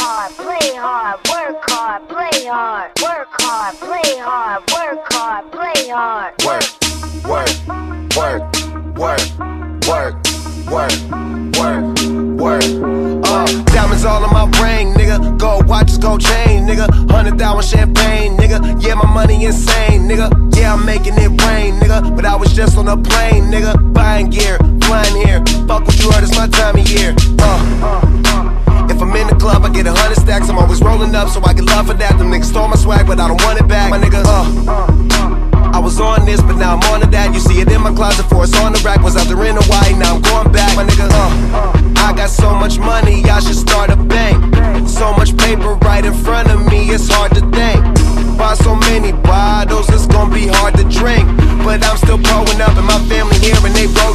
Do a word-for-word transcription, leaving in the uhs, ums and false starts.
hard, play hard, work hard, play hard, work hard, play hard, work hard, play hard. Work, work, work, work, work, work, work, work. Uh, diamonds all on my ring, nigga. Gold watches, gold chain, nigga. Hundred thousand champagne, nigga. Yeah, my money insane, nigga. Yeah, I'm making it rain, nigga. But I was just on a plane, nigga. Buying gear, flying here. Fuck what you heard, it's my time of year. Uh, if I'm in the club, I get a hundred stacks. I'm always rolling up, so I get love for that. Them niggas stole my swag, but I don't want it back, my nigga. Uh, I was on this, but now I'm on to that. You see it in my closet, for it's on the rack. Was out there in Hawaii, now I'm going back, my nigga. Uh, I got so much money, I should start a bank. So much paper right in front of me, it's hard to think. Buy so many bottles, it's gonna be hard to drink. But I'm still growing up, and my family here, and they roll